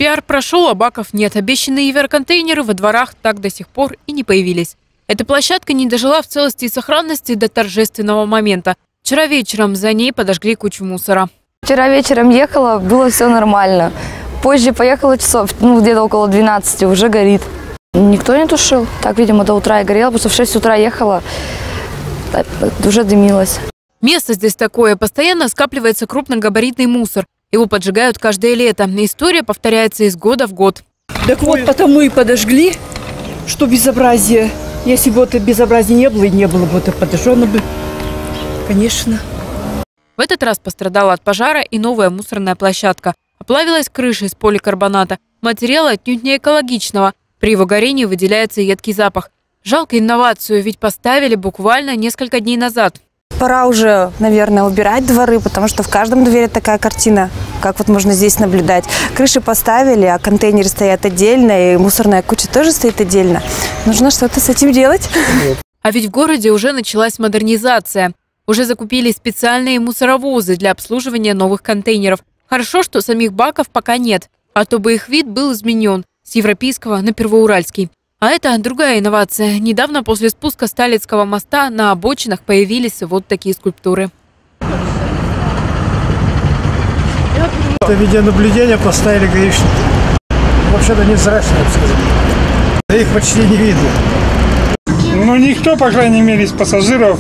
Пиар прошел, а баков нет. Обещанные евроконтейнеры во дворах так до сих пор и не появились. Эта площадка не дожила в целости и сохранности до торжественного момента. Вчера вечером за ней подожгли кучу мусора. Вчера вечером ехала, было все нормально. Позже поехала часов, где-то около 12, уже горит. Никто не тушил. Так, видимо, до утра и горело, потому что в 6 утра ехала, уже дымилось. Место здесь такое. Постоянно скапливается крупногабаритный мусор. Его поджигают каждое лето. История повторяется из года в год. Так вот, потому и подожгли, что безобразие. Если бы это безобразие не было, и не было бы, это подожжено бы, конечно. В этот раз пострадала от пожара и новая мусорная площадка. Оплавилась крыша из поликарбоната. Материал отнюдь не экологичного. При его горении выделяется едкий запах. Жалко инновацию, ведь поставили буквально несколько дней назад. Пора уже, наверное, убирать дворы, потому что в каждом дворе такая картина, как вот можно здесь наблюдать. Крыши поставили, а контейнеры стоят отдельно, и мусорная куча тоже стоит отдельно. Нужно что-то с этим делать. А ведь в городе уже началась модернизация. Уже закупили специальные мусоровозы для обслуживания новых контейнеров. Хорошо, что самих баков пока нет, а то бы их вид был изменен с европейского на первоуральский. А это другая инновация. Недавно после спуска Сталицкого моста на обочинах появились вот такие скульптуры. Это видеонаблюдение поставили гаишники. Вообще-то невзрачно, я бы сказал. Да их почти не видно. Ну, никто, по крайней мере, из пассажиров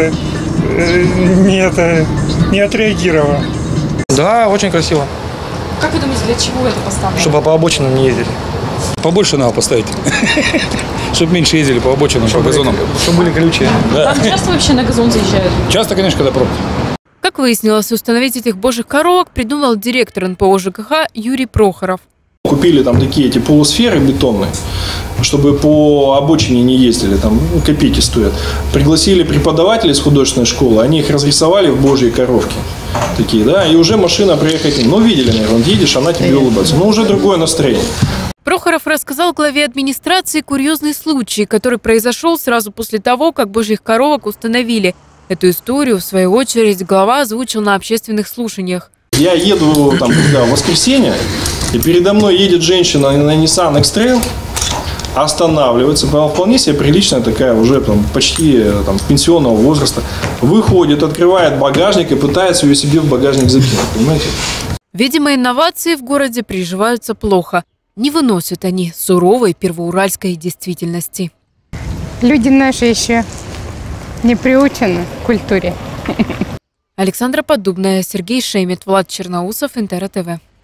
не отреагировал. Да, очень красиво. Как вы думаете, для чего это поставлено? Чтобы по обочинам не ездили. Побольше надо поставить, чтобы меньше ездили по обочинам, по газонам. Чтобы были колючие. Там часто вообще на газон заезжают? Часто, конечно, когда пробки. Как выяснилось, установить этих божьих коровок придумал директор НПО ЖКХ Юрий Прохоров. Купили там такие эти полусферы бетонные, чтобы по обочине не ездили, там копейки стоят. Пригласили преподавателей из художественной школы, они их разрисовали в божьи коровки. Такие, да, и уже машина приехать. Ну, видели, наверное, едешь, она тебе улыбается. Но уже другое настроение. Прохоров рассказал главе администрации курьезный случай, который произошел сразу после того, как божьих коровок установили. Эту историю, в свою очередь, глава озвучил на общественных слушаниях. Я еду там, в воскресенье, и передо мной едет женщина на Nissan X-Trail, останавливается, вполне себе приличная такая, уже почти пенсионного возраста, выходит, открывает багажник и пытается ее себе в багажник закинуть, понимаете? Видимо, инновации в городе приживаются плохо. Не выносят они суровой первоуральской действительности. Люди наши еще не приучены к культуре. Александра Поддубная, Сергей Шемет, Влад Черноусов, Интер ТВ.